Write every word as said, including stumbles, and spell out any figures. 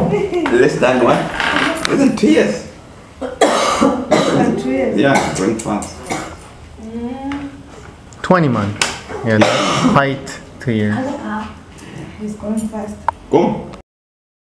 Less than what? Less than two years. Two years. Yeah, going fast. twenty months. Yeah, that's quite two years. He's going fast. Come.